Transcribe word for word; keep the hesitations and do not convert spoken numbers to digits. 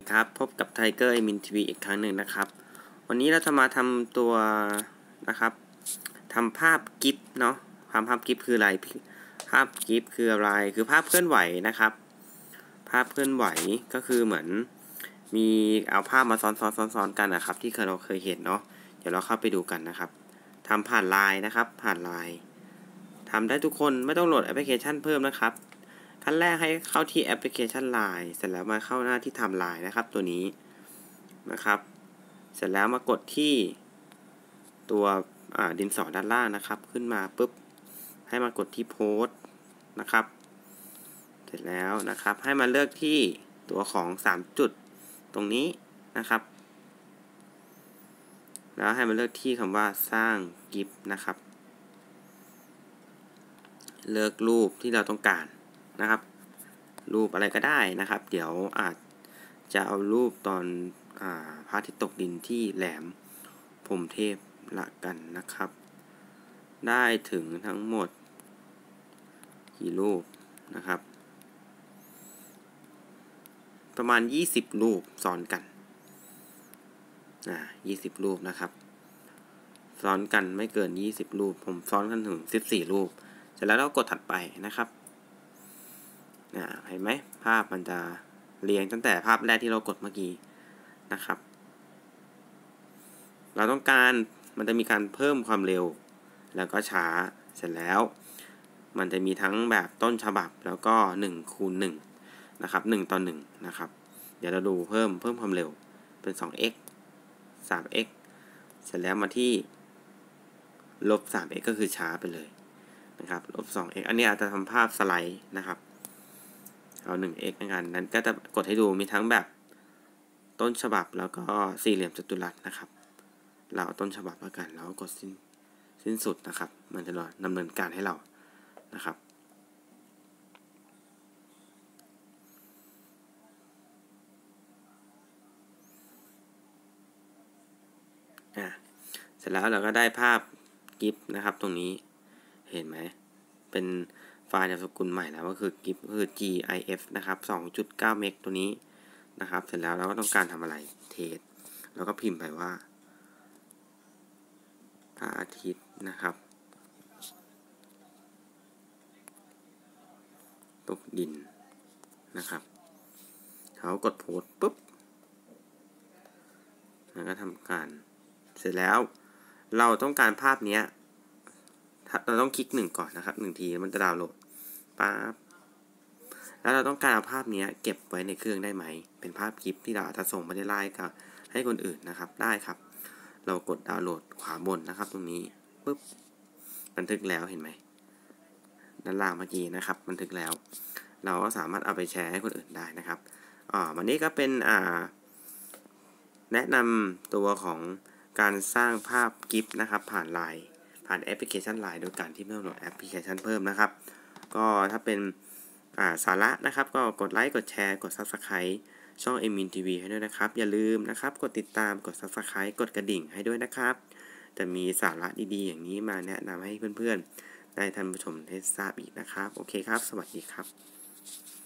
ครับพบกับไทเกอร์เอมินทีวีอีกครั้งหนึ่งนะครับวันนี้เราจะมาทำตัวนะครับทำภาพกิฟต์เนาะภาพภาพกิฟต์คืออะไรภาพกิฟต์คืออะไรคือภาพเคลื่อนไหวนะครับภาพเคลื่อนไหวก็คือเหมือนมีเอาภาพมาซ้อนซ้อนซ้อนซ้อนกันนะครับที่เราเคยเห็นเนาะเดี๋ยวเราเข้าไปดูกันนะครับทำผ่านไลน์นะครับผ่านไลน์ทำได้ทุกคนไม่ต้องโหลดแอปพลิเคชันเพิ่มนะครับขั้นแรกให้เข้าที่แอปพลิเคชัน ไลน์ เสร็จแล้วมาเข้าหน้าที่ทำ ไลน์ นะครับตัวนี้นะครับเสร็จแล้วมากดที่ตัวดินสอด้านล่างนะครับขึ้นมาปุ๊บให้มากดที่โพสต์นะครับเสร็จแล้วนะครับให้มาเลือกที่ตัวของสามจุดตรงนี้นะครับแล้วให้มาเลือกที่คำว่าสร้างกิฟต์นะครับเลือกรูปที่เราต้องการนะครับรูปอะไรก็ได้นะครับเดี๋ยวอาจจะเอารูปตอนอาพระอาทิตย์ตกดินที่แหลมพรหมเทพละกันนะครับได้ถึงทั้งหมดกี่รูปนะครับประมาณยี่สิบรูปซ้อนกันอ่ายี่สิบรูปนะครับซ้อนกันไม่เกินยี่สิบรูปผมซ้อนกันถึงสิบสี่รูปเสร็จแล้วเรากดถัดไปนะครับอ่าเห็นไหมภาพมันจะเรียงตั้งแต่ภาพแรกที่เรากดเมื่อกี้นะครับเราต้องการมันจะมีการเพิ่มความเร็วแล้วก็ช้าเสร็จแล้วมันจะมีทั้งแบบต้นฉบับแล้วก็หนึ่งคูณหนึ่งนะครับหนึ่งต่อหนึ่งนะครับเดี๋ยวเราดูเพิ่มเพิ่มความเร็วเป็น สองเอ็กซ์ สาม เอ็กซ์ เสร็จแล้วมาที่ลบ สาม เอ็กซ์ ก็คือช้าไปเลยนะครับลบ สอง เอ็กซ์ อันนี้อาจจะทำภาพสไลด์นะครับเอา หนึ่ง เอ็กซ์ ในการนั้นก็จะกดให้ดูมีทั้งแบบต้นฉบับแล้วก็สี่เหลี่ยมจัตุรัสนะครับเราเอาต้นฉบับแล้วกันแล้วกดสิ้นสิ้นสุดนะครับมันจะดำเนินการให้เรานะครับอ่ะเสร็จแล้วเราก็ได้ภาพกิฟต์นะครับตรงนี้เห็นไหมเป็นไฟล์นามสกุลใหม่แล้วก็คือกิฟต์คือ จี ไอ เอฟ นะครับ สองจุดเก้า เมกตัวนี้นะครับเสร็จแล้วเราก็ต้องการทำอะไรเทสแล้วก็พิมพ์ไปว่าพระอาทิตย์นะครับตกดินนะครับเขากดโพสต์ปุ๊บแล้วก็ทำการเสร็จแล้วเราต้องการภาพนี้เราต้องคลิกหนึ่งก่อนนะครับหนึ่งทีมันจะดาวน์โหลดปั๊บแล้วเราต้องการเอาภาพนี้เก็บไว้ในเครื่องได้ไหมเป็นภาพคลิปที่เราอาจจะส่งไปในไลน์กับให้คนอื่นนะครับได้ครับเรากดดาวน์โหลดขวาบนนะครับตรงนี้ปุ๊บบันทึกแล้วเห็นไหมด้านล่างเมื่อกี้นะครับบันทึกแล้วเราก็สามารถเอาไปแชร์ให้คนอื่นได้นะครับอ่าวันนี้ก็เป็นอ่าแนะนำตัวของการสร้างภาพกิฟต์นะครับผ่านไลน์ผ่านแอปพลิเคชัน ไลน์ โดยการที่ไม่ต้องโหลดแอปพลิเคชันเพิ่มนะครับก็ถ้าเป็นสาระนะครับก็กดไลค์กดแชร์กด ซับสไครบ์ ช่อง เอมิน ที วี ให้ด้วยนะครับอย่าลืมนะครับกดติดตามกด ซับสไครบ์ กดกระดิ่งให้ด้วยนะครับจะมีสาระดีๆอย่างนี้มาแนะนำให้เพื่อนๆได้ท่านผู้ชมได้ทราบอีกนะครับโอเคครับสวัสดีครับ